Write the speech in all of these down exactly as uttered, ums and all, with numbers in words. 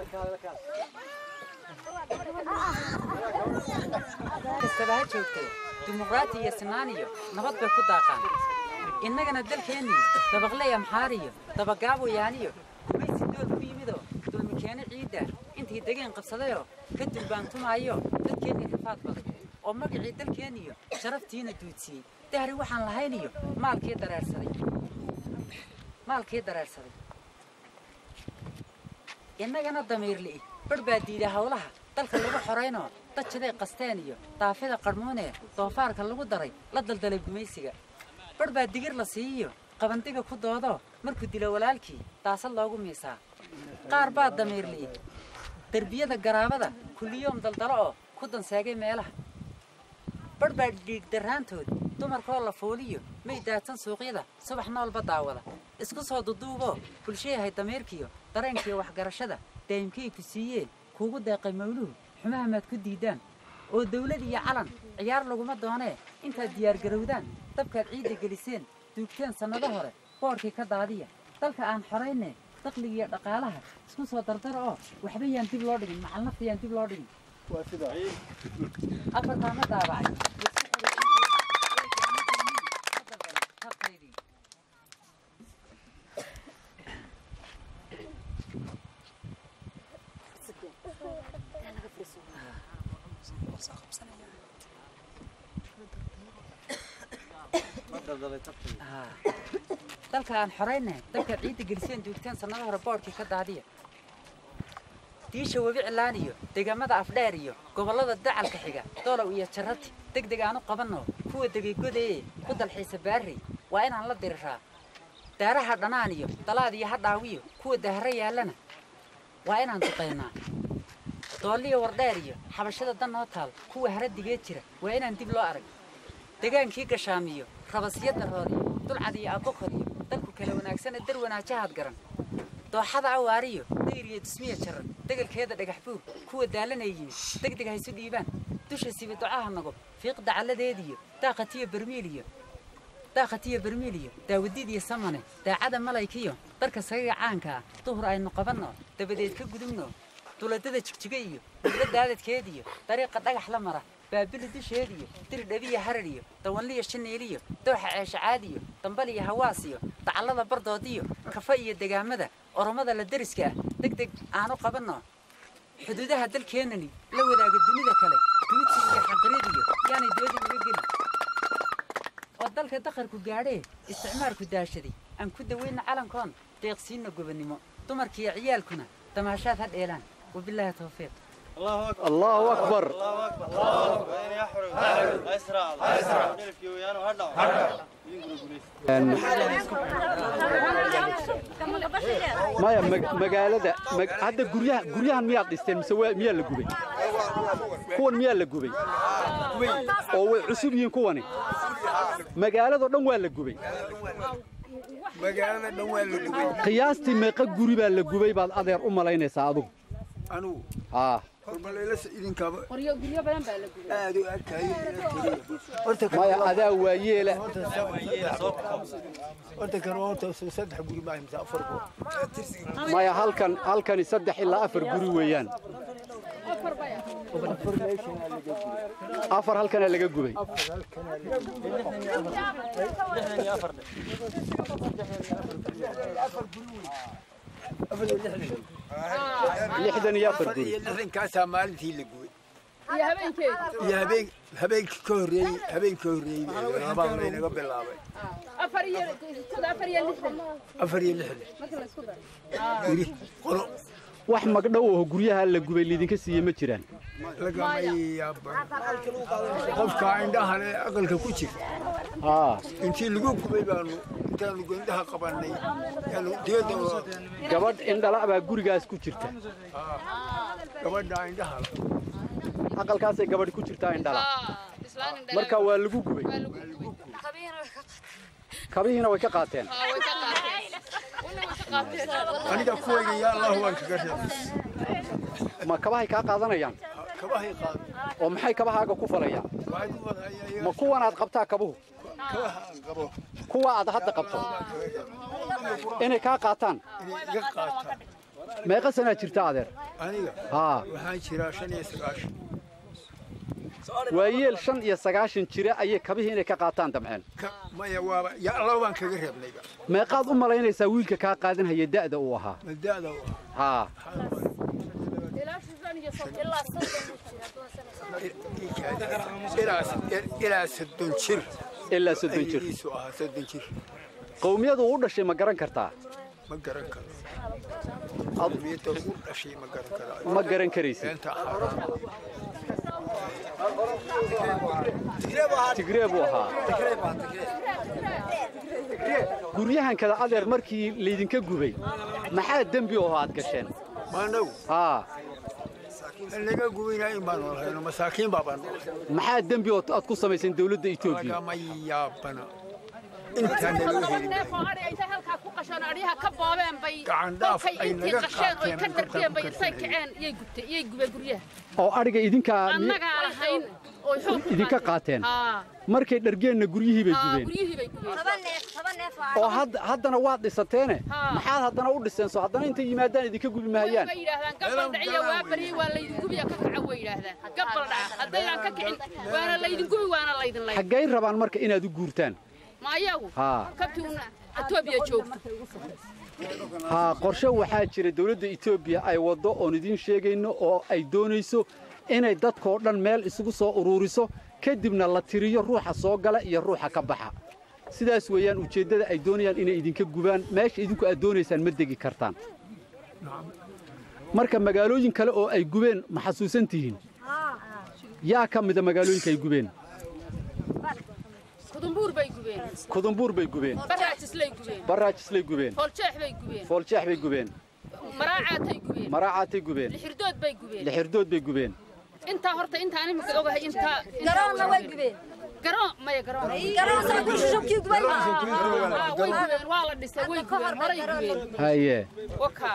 استباهات شوكتي ديمقراطية سنانية نبض بكوداقان إننا ندل كيني تبغلي أمحارية تبغابو يانيو ويسي دول كيميدو دول مكان عيدة انت هدقين قبصديو كدل بانتم عيو دل كيني كفات بضي ومك عيدل كينيو شرفتين الدوتسي دهري وحان لهاينيو مالكي درار سري مالكي درار سري إننا ضمير لي بربادي ده هولها dalka lagu xoreyno dadkii qasteeniyo taafida qarmoonee doofaarka lagu daray la daldalay gumaysiga barba digir la siiyo qabandiga ku doodo markuu dilo walaalkii taasal loogu miisaa qaar baa dameerlii darbiyada garaabada kulliyoom daldalo oo ku dansaagay meelaha barba dhiig daraantood dumarkoo la fooliyo may daatan suuqyada subax noolba daawada isku soo duduubo bulshada dameerkiyo dareenkii wax garashada deemkii ku siiyay kuugu deeqay mawluhu xumaha maad ku diidaan oo dawlad iyo calan ciyaar laguma doonee intaad diyaar garowdaan dabkaad ciidda geliseen duugteen sanado hore boorkii ka daadiya dalka aan xoreynay dakhliga iyo dhaqaalaha isku soo dardaro oo waxba yaan dib loo dhigin macal nafta yaan dib loo dhigin waa sidaa afartaa ma daabacay dalka aan xoreynay dalka ciidda geliseen duugteen sanado hore boorkii ka daadiya diisha wabi cilaaniyo deegaamada afdheer iyo gobolada dacalka xiga doolow iyo jarati degdeg aan u qabanno kuwa degay godeeye ku dalxiisa baari waa inaan la diriraa daaraha dhanaan iyo dalaad iyo hadhaawiyo kuwa dahra yaalana waa inaan duqeynaa dooliyo wardheer iyo xabashada dan noo taal kuwa haradigee jira waa inaan dib loo arag degaankii gashaamiyo rabasyada roodiyo dulcad iyo abokoriyo dalku kala wanaagsan dar wanaajahaad garan dooxada awaariyo dayriyo dhismiya jaran degalkeeda dhagax buur kuwa daalanayeen degdeg haysu dhiibaan dusha sibi ducaha nago fiiqda caladeediyo daaqatiyo barmiiliyo daaqatiyo barmiiliyo daawadiid iyo samane daacada malaykiyo darka saga caanka duhur aynu qabanno dabadeed ka gudubno duladada jigjiga iyo dadadkeediyo dariiqa dhagax la mara baabil disheediyo dir dhabiya harariyo dawanliya shineeliyo dooxa ceesha caadiyo dambal iyo hawaasiyo tacallada bardoodiyo kafa iyo deegaamada oromada la dariska ah degdeg aanu qabanno xuduudaha dalkeenani la wadaaga dunida kale duudsi iyo xaqriidiyo yaani dooda uga geli oo dalka dakharku gaadhay isticmaalku daashaday aan ku daweyna calankoon deeqsiina gobonimo dumarkii ciyaalkuna tamaashaad had eelaan wabillahi tawfiiq الله أكبر الله أكبر الله أكبر الله أكبر يا حرم أسرع أسرع نلف يويانو هلا ما يا مقالة هذا جريان جريان مياه دستين مسوي مياه لجوبي كون مياه لجوبي أو عسوبيين كوني مقالة ده نوال لجوبي مقالة نوال لجوبي قياستي ما قد جريبا لجوبي بعد أدير أم لين يساعدوا أنو آه ما يا أدا ويلا ما يا هل كان هل كان يصدق إلا أفر جوري ويان أفر هل كان اللي جوبي لحدن يافر جوري لحدن كاسة مالتي اللي جوي يا هبين كيف يا هبين هبين كوري هبين كوري ربنا لنا قبل الله أفريا كذا أفريا لحدن أفريا لحدن مثلا سكوبر قولوا wax magdhow guryaha la gubay lidinka siiyay ma jiraan laga may qofka indhaha aqalka ku jira ah intii lagu gubay baanu intaan lagu indhaha qabanay yaanu deedo gabadh indhala baa gurigaas ku jirta gabadha indhaha aqalkaas ay gabadh ku jirta indhala marka waa lagu gubay kabihiina way ka qaateen way ka qaateen aniga kuwayga yaa Allah waan kaga reebay ma kabahay ka qaadanayaan kabahay qaad oo maxay kabahaaga ku falayaan ma kuwan aad qabtaa kabuhu kabaha qabo kuwa aad hadda qabto inay ka qaataan inay iga qaataan meeqa sanaa jirta adeer aniga haa waxaan jiraa shan iyo sagaashan waayeel shan iyo sagaashan jira ayay kabihii inay ka qaataan damceen maya waaba ya allah baan kaga reebnayba meeqaad u malaynaysaa wiilka kaa qaadan haya da'da uu ahaa da'da uu haa ilaa soddon jir ilaa soddon jir isu ahaa soddon jir qowmiyadu u dhashay ma garan kartaa ma garan karo qowmiyadu u dhashay ma garan karo ma garan karaysid tigree buu ahaa guryahan kada adeer markii laydinka gubay maxaa dembi oo aad gasheen maanow haa naga gubaynayn baan noolhayno masaakiin baa baan maxaa dembi oo aad ku samayseen dawladda Itoobiya ma yaabana inta naloo helin halka ku qashan ariyaha ka boobeen bay gacandhaaf ay naga qasheen oo ka darteen bay intay kaceen iyay gubtay iyay gubay guryaha oo ariga idinka annaga lahayn oo xoog idinka qaateen markay dhargeenna guryihii bay gubeen guryihii bay gubeen toban neef toban neef oo haddana waad dhisateene maxaad haddana u dhiseen soo haddana intay yimaadaan idinka gubi mahayaan way yiraahdaan gabal dhaciya waa bari waa laydin gubiya ka kaca way yiraahdaan gabal dhaca haddaydan ka kicin waana laydin gubi waana laydin laydin xaggay rabaan marka inaad u guurtaan ma ayagu kabtuuna Itoobiya joogto haa qorshe waxaa jira dawladda Itoobiya ay wado oo idin sheegayno oo ay doonayso inay dadkoo dhan meel isugu soo ururiso kadibna la tiriyo ruuxa soo gala iyo ruuxa ka baxa sidaas weeyaan ujeedada ay doonayaan inay idinka gubaan meesha idinku aad doonaysaan ma degi kartaan marka magaalooyin kale oo ay gubeen ma xasuusan tihiin yaa ka mid ah magaalooyinka ay gubeen kudumbuur bay gubeen kudumbuur bay gubeen baraajis lay gubeen baraajis lay gubeen fooljeex bay gubeen fooljeex bay gubeen maraacatay gubeen maraacatay gubeen lixirdood bay gubeen lixirdood bay gubeen inta horta inta aan imika ogahay inta garoonna way gubeen garoon maya garoon garoon soo ku shubkii gubay way gubeen waa la dhisay way gubeen horay gubeen haye waka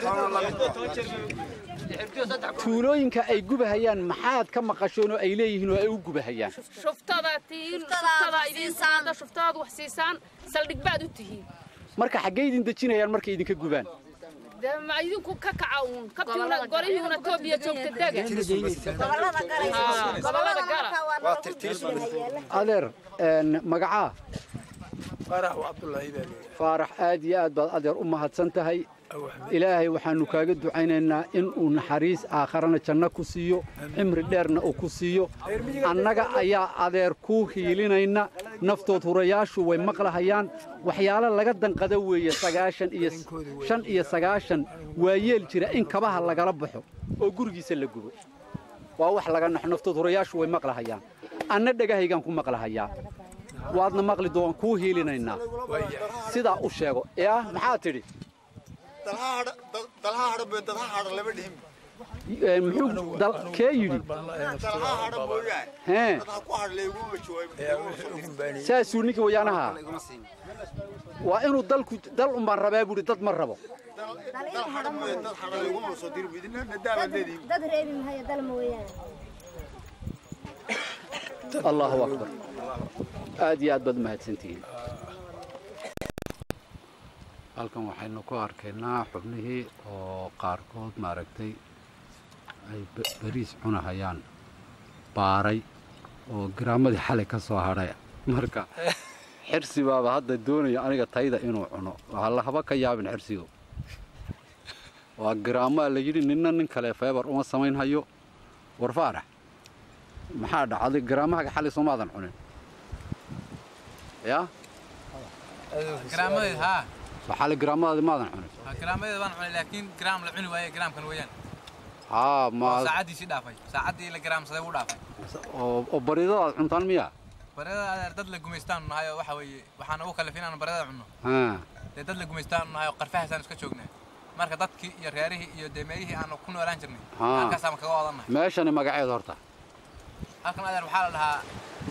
tuulooyinka ay gubahayaan maxaad ka maqashoon oo ay leeyihiin oo ay u gubahayaan shuftada tiin shuftada idin saada shuftada wax siisaan saldhig baad u tihiin marka xaggay idin dejinayaan markay idinka gubaan ma idinku ka kacawn kabtiina gorihiina Itoobiya joogta daga gobolada galaysa gobolada gala waa tirtiis adeer een magaca farax Abdullaahi baa farax aad iyo aad baad adeer u mahadsan tahay ilaahay waxaanu kaaga ducaynaynaa in uu naxariis aakharana janno ku siiyo cimri dheerna uu ku siiyo annaga ayaa adeer ku hiilinayna naftood hurayaashu way maqlahayaan waxyaalo laga danqada weeye sagaashan iyo shan iyo sagaashan waa yeel jira in kabaha lagala baxo oo gurigiisa la gubo waa wax laga naxo naftood hurayaashu way maqlahayaan anna dhagahaygaan ku maqlahayaa waadna maqli doon ku hiilinaynaa sidaa u sheego ee maxaa tidhi dalha hadha bay dalha hadha laba dhihim muxuu dal kee yidhi dalha hadha mooyaan hee dadka ku hadlay ugu wajoobay saasuu ninkii wayaanaha waa inuu dalku dal un baan rabaa buuri dad ma rabo dal hadha mooyaan dad hadha lagu soo diri bidina nadaaba leedii dad reebi mahaya dal mooyaan allahu akbar aad iyo aad baad mahadsantihiin halkan waxaynu ku arkaynaa xubnihii oo qaarkood maaragtay ay bariis cunahayaan baaray oo garaamadii xalay ka soo hadhay marka xirsi baaba hadda doonaya aniga tayda inuu cuno waxaa la haba ka yaabin xirsigu waa garaamaa la yidhi ninna nin kale feebar uma samayn hayo war faarax maxaa dhacday garaamahaga xalay soomaadan cunin yaa garaamadeed haa waxaa garaamada maadan cunin garaamada waan cunay laakiin garaam la cuni waaye garaamkan weeyaan haa ma saacadii si dhaafay saacadii la garaam saday u dhaafay oo oo baridada cuntaan miya baridada dad la gumeystaan nahay waxa weeye waxaan ugu kalifin aan baridada cunno ha dad la gumeystaan nahay qarfahaasaan iska joognaa marka dadkii iyo reerihii iyo deemeeyihii aan ku noolaan jirnay halkaas aan kaga wadanay meeshani magaceed horta halkan adeer waxaa la dhahaa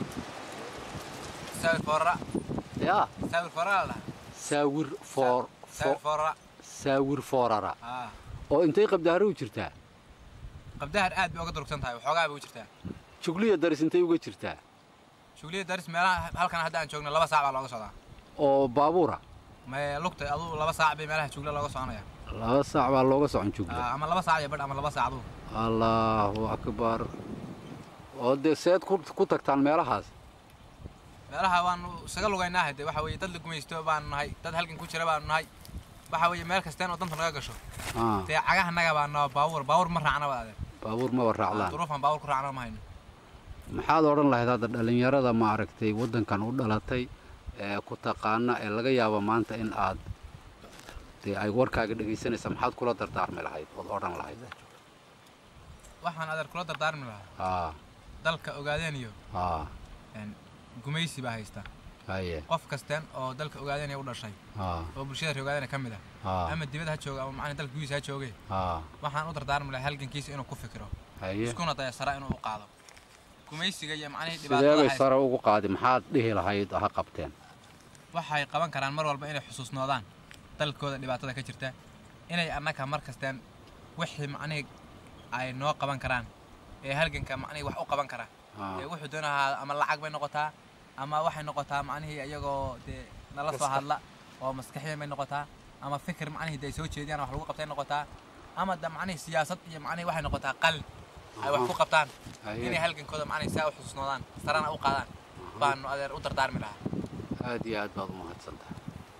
saawir forra ya saawir forra la saawir for saawir forra saawir forara ah oo intay qabdaar u jirtaa qabdaar aad bay uga durugsan tahay waxoogaa bay u jirtaa jugliya daris intay uga jirtaa jugliya daris meelaha halkan hadda aan joogno laba saac baa looga socdaa oo baabuura ma lugta aduu laba saac bay meelaha jugla looga soconaya laba saac baa looga socon joogtaa ama laba saac iyo badh ama laba saacadu allahu akbar oo de seed ku tagtaan meelahaas meelaha waan isaga lugaynaa hadee waxa weeye dad la gumaysto baan nahay dad halkan ku jira baan nahay waxa weeye meel kastaan oo danta naga gasho te cagaha naga baan noo baawur baawur ma raacna wada baawur ma raaclaan duruufan baawur ku raacna ma hayno maxaad oran lahayd hadda dhalinyarada ma aragtay wadankan u dhalatay ee ku taqaana ee laga yaabo maanta in aad de ay warkaaga dhageysanaysa maxaad kula dardaarmi lahayd oo oran lahayd waxaan adeer kula dardaarmi lahaa aa dalka Ogadenia aa een gumaysi baa haysta haye qof kastaan oo dalka Ogadenia u dhashay aa oo bulshada reer Ogadenia kamid ah ama dibadda ha jooga ama macna dalka gudihiisa ha joogay aa waxaan u dardaarmi lahaa halgankiisa inuu ku fikiro haye iskuna dayasara inuu u qaado gumaysiga iyo macnaheed dhibaatada sidee bay sare ugu qaadi maxaad dhihi lahayd ha qabteen waxay qaban karaan mar walba inay xusuusnoodaan dalkooda dhibaatada ka jirta inay annaka mar kastaan wixii macnaheed ay noo qaban karaan ee halganka macnaheed wax u qaban kara ee wuxuu doonaha ama lacag bay noqotaa ama waxay noqotaa macnaheed iyagoo de nala soo hadla oo maskaxiyan bay noqotaa ama fikir macnaheed ay soo jeediyaan wax lagu qabtay noqotaa ama da macnaheed siyaasad iyo macnaheed waxay noqotaa qal ay wax ku qabtaan inay halgankooda macnaheed saa u xusuusnoodaan sarana u qaadaan baan adeer u dardaarmi lahaa aad iyo aad baad u mahadsantahay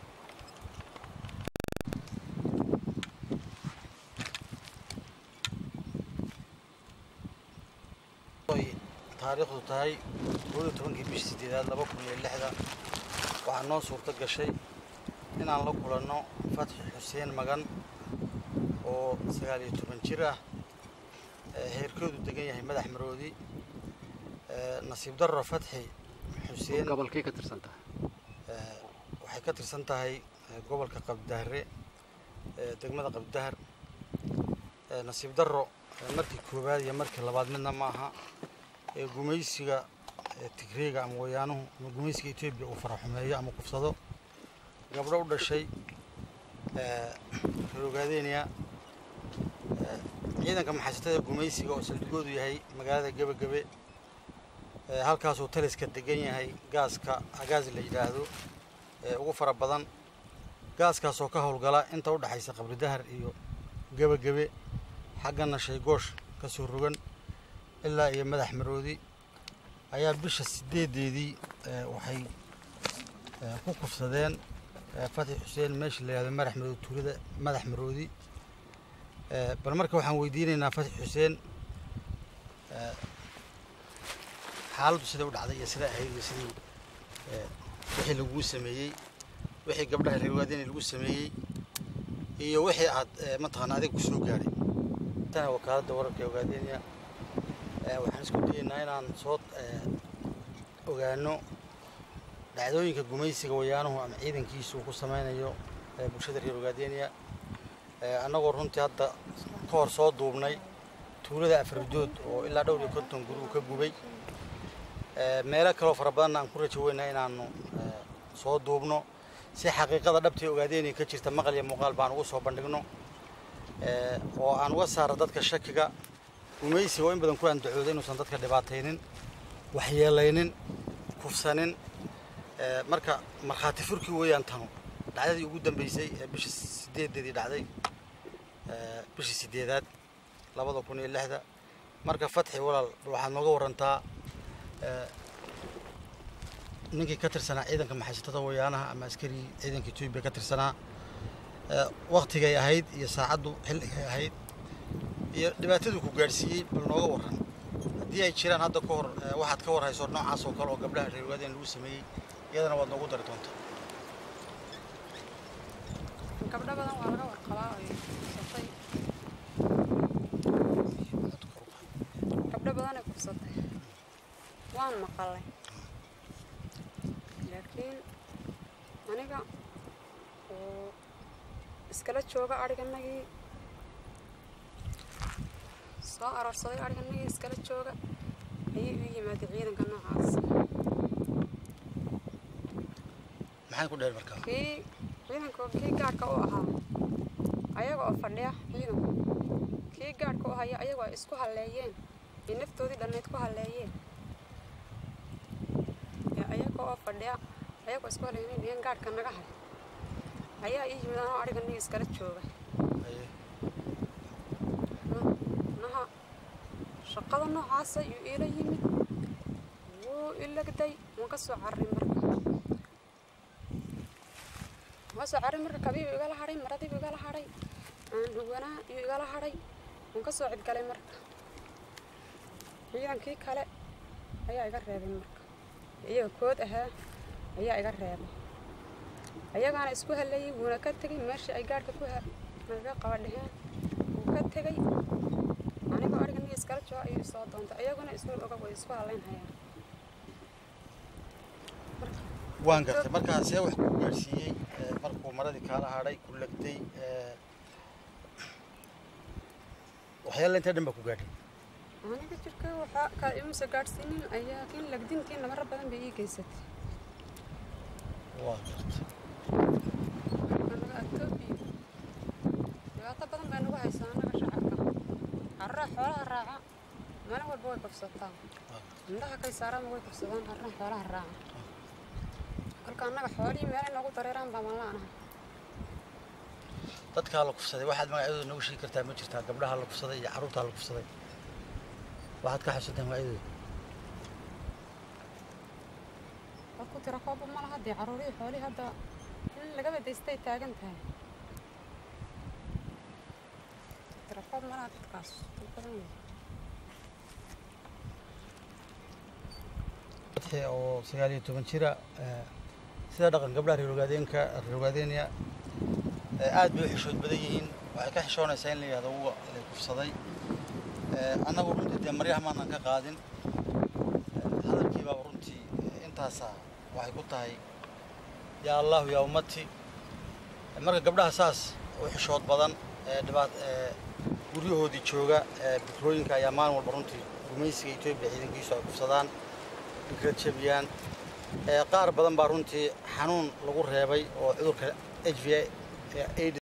taariikhdu tahay kow iyo tobankii bishii sideedaad laba kun iyo lixda waxaa noo suurto gashay inaan la kulanno Fatxi Xuseen Magan oo sagaal iyo toban jir ah heerkoodu degan yahay madax maroodi nasiib darro Fatxi Xuseen gobolkee ka tirsan tahay waxay ka tirsan tahay gobolka Qabdahre degmada Qabdahar nasiib darro markii koowaad iyo markii labaad midna ma aha ee gumaysiga Tigreega ama wayaanuhu ama gumaysiga Itoobiya uu faraxumeeyo ama kufsado gabdho u dhashay ee Ogadenia ciidanka maxaasatada gumaysiga oo saldhigoodu yahay magaalada Gabagabe ee halkaas oo taliska degan yahay gaaska agaas la yiraahdo ee ugu fara badan gaaskaas oo ka howlgala inta u dhaxaysa Qabridahar iyo Gabagabe xaggana shay goosh ka soo rogan ilaa iyo madax maroodi ayaa bisha sideedeedii waxay ku kufsadeen Fatxi Xuseen meesha la yiraahdo madax maroodi tuulada madax maroodi bal marka waxaan weydiinaynaa Fatxi Xuseen xaaladdu sida u dhacday iyo sida ahayd iyo sidii wixii lagu sameeyay wixii gabdhaha reer Ogadenia lagu sameeyay iyo wixii aad mataqaan adiga ku soo gaaray tan wakaaladda wararka Ogadenia waxaan isku dayaynaa inaan soo ogaano dhacdooyinka gumaysiga wayaanuhu ama ciidankiisu ku sameynayo bulshada reer Ogadenia annagoo runtii hadda ka hor soo duubnay tuulada Afridood oo ilaa dhowr iyo konton guri ka gubay meelo kale oo fara badan aan ku rajaynaynaa inaanu soo duubno si xaqiiqada dhabta ee Ogadenia ka jirta maqal iyo muuqaal baan ugu soo bandhigno oo aan uga saaro dadka shakiga gumaysiga oo in badan ku andacooday inuusan dadka dhibaataynin waxyeelaynin kufsanin marka markhaati furkii weeyaan tano dhacdadii ugu dambeysay ee bishii sideedeedii dhacday bishii sideedaad labada kun iyo lixda marka Fatxi walaal waxaad nooga warantaa ninkii ka tirsanaa ciidanka maxaasatada wayaanaha ama askari ciidanka Itoobiya ka tirsanaa waqtigay ahayd iyo saacaddu xilligay ahayd iyo dhibaatadu ku gaarsiiyay bal nooga waran haddii ay jiraan hadda ka hor waxaad ka warhayso noocaas oo kale oo gabdhaha reer Ogadenia lagu sameeyay iyadana waad noogu dari doontaa gabdho badan waa laga warqabaa oo kufsatay gabdho badan ay kufsatay waan maqalay laakiin aniga oo iskala jooga ariganagii soo ararsaday ariganagii iskala jooga ayay u yimaadeen ciidanka noocaas maxay ku dheer markaa kii ciidanka kii gaadhka u ahaa ayaga oo fadhiya ciidanku kii gaadhka u haya ayaga ay isku halleeyeen ee naftoodii dhannayd ku halleeyeen ayaga oo fadhiya ayaga isku halleeyeen gaadhka naga hay ayaa ii yimid anoo ariganagii iskala jooga shaqada noocaasa iyo ila yimid wuu ilagday waan ka soo carray marka waan soo carray marka kabiibu igala hadhay maradiibu igala hadhay aan huwanaa iyo igala hadhay waan ka soo cidgalay marka ciidankii kale ayaa iga reebay marka iyaga kood ahaa ayaa iga reebay ayagaana isku halayay wuuna ka tegay meeshii ay gaadhka ku naga qaba dheheen wuu ka tegay anigoo ariga niya iskala jooga ayuu isoo doontay ayaguna isma oga way isku halayn hayaan waan gartay markaa see wax ku gaadhsiiyey markuu maradii kaala hadhay ku lagday waxyaala inta dhan baa ku gaadhay aniga jirka waxaa kaa imuusa gaadhsiinin ayaa kiin lagdintii nabaro badan bay ii geysatay waan gartay anaga agtoobiya dhibaato badan bay nagu haysaa anaga shacabka carraa xoolaha raaca maalin walba way kufsataa indhaha kay saarama way kufsadaan carraa xoolaha raaca kolka annaga xoolihii meelay noogu dareeraan baa mallaanahay dadkaa la kufsaday waxaad magacyadooda noogu sheegi kartaa ma jirtaa gabdhaha la kufsaday iyo carruurtaa la kufsaday waxaad ka xasuusataa magacyadooda dadku tira kooba ma laha dee carruurihii xoolihii hadda in laga badaystay taagan tahay tira koob ma laha dadkaas badan yahay oo sagaal iyo toban jira sida dhaqan gabdhaha reer Ogaadeenka reer Ogaadenia aad bay u xishood badan yihiin waxay ka xishoonaysaa in la yiraahdo uu la kufsaday annagu runtii dee maryaha maanan ka qaadin hadalkii baa runtii intaasa waxay ku tahay yaa allah yaa ummati marka gabdhaha saas u xishood badan dhibaat guryahoodii jooga bikrooyinka ayaa maalin walba runtii gumaysiga Itoobiya ciidankiisu ay kufsadaan fikrad jabiyaan qaar badan baa runtii xanuun lagu reebay oo cudurka H I V AIDS